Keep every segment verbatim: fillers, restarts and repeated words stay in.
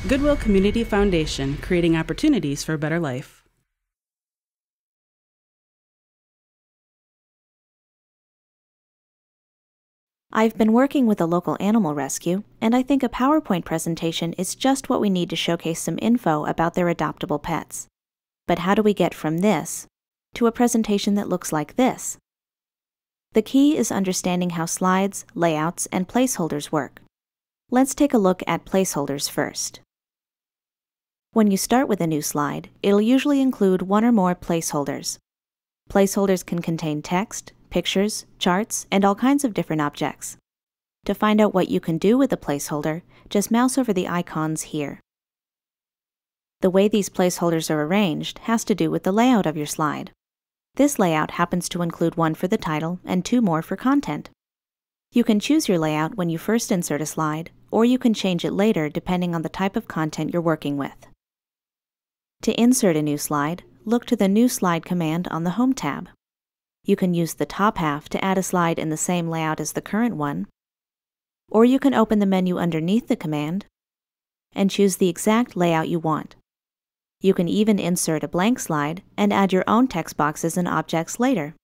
Goodwill Community Foundation, creating opportunities for a better life. I've been working with a local animal rescue, and I think a PowerPoint presentation is just what we need to showcase some info about their adoptable pets. But how do we get from this to a presentation that looks like this? The key is understanding how slides, layouts, and placeholders work. Let's take a look at placeholders first. When you start with a new slide, it'll usually include one or more placeholders. Placeholders can contain text, pictures, charts, and all kinds of different objects. To find out what you can do with a placeholder, just mouse over the icons here. The way these placeholders are arranged has to do with the layout of your slide. This layout happens to include one for the title and two more for content. You can choose your layout when you first insert a slide, or you can change it later depending on the type of content you're working with. To insert a new slide, look to the New Slide command on the Home tab. You can use the top half to add a slide in the same layout as the current one, or you can open the menu underneath the command and choose the exact layout you want. You can even insert a blank slide and add your own text boxes and objects later.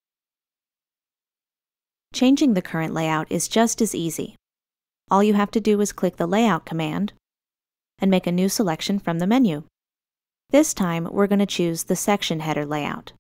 Changing the current layout is just as easy. All you have to do is click the Layout command and make a new selection from the menu. This time, we're going to choose the section header layout.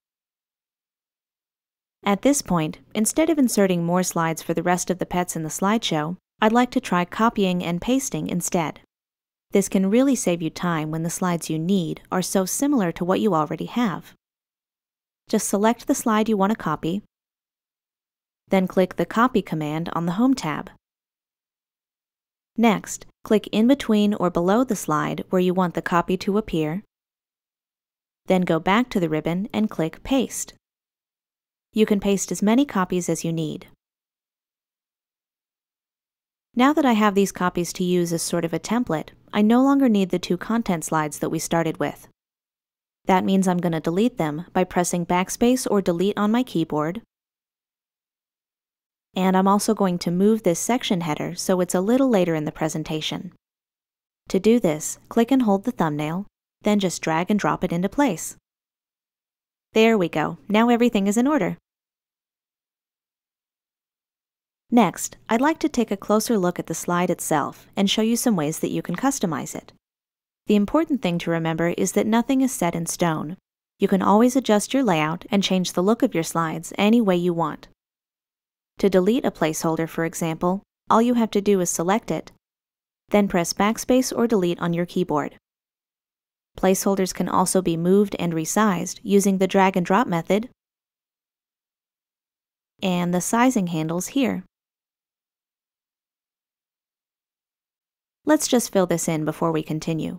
At this point, instead of inserting more slides for the rest of the pets in the slideshow, I'd like to try copying and pasting instead. This can really save you time when the slides you need are so similar to what you already have. Just select the slide you want to copy, then click the Copy command on the Home tab. Next, click in between or below the slide where you want the copy to appear, then go back to the ribbon and click Paste. You can paste as many copies as you need. Now that I have these copies to use as sort of a template, I no longer need the two content slides that we started with. That means I'm going to delete them by pressing Backspace or Delete on my keyboard. And I'm also going to move this section header so it's a little later in the presentation. To do this, click and hold the thumbnail, then just drag and drop it into place. There we go. Now everything is in order. Next, I'd like to take a closer look at the slide itself and show you some ways that you can customize it. The important thing to remember is that nothing is set in stone. You can always adjust your layout and change the look of your slides any way you want. To delete a placeholder, for example, all you have to do is select it, then press Backspace or Delete on your keyboard. Placeholders can also be moved and resized using the drag and drop method and the sizing handles here. Let's just fill this in before we continue.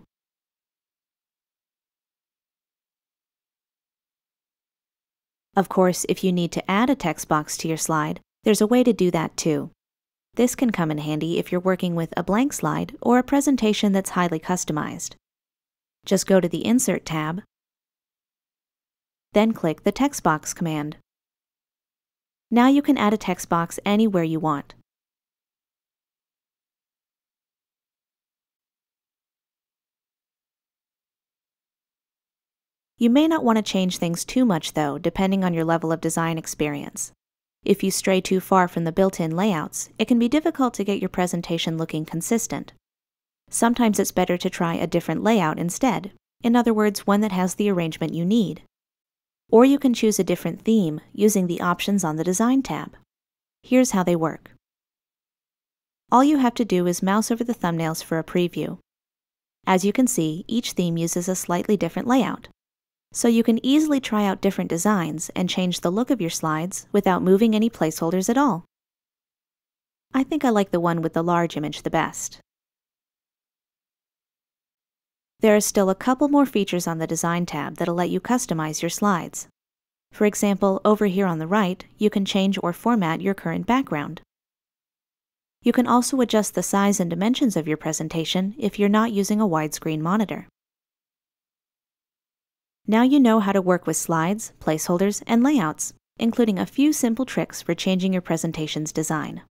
Of course, if you need to add a text box to your slide, there's a way to do that too. This can come in handy if you're working with a blank slide or a presentation that's highly customized. Just go to the Insert tab, then click the Text Box command. Now you can add a text box anywhere you want. You may not want to change things too much though, depending on your level of design experience. If you stray too far from the built-in layouts, it can be difficult to get your presentation looking consistent. Sometimes it's better to try a different layout instead, in other words, one that has the arrangement you need. Or you can choose a different theme using the options on the Design tab. Here's how they work. All you have to do is mouse over the thumbnails for a preview. As you can see, each theme uses a slightly different layout. So you can easily try out different designs and change the look of your slides without moving any placeholders at all. I think I like the one with the large image the best. There are still a couple more features on the Design tab that'll let you customize your slides. For example, over here on the right, you can change or format your current background. You can also adjust the size and dimensions of your presentation if you're not using a widescreen monitor. Now you know how to work with slides, placeholders, and layouts, including a few simple tricks for changing your presentation's design.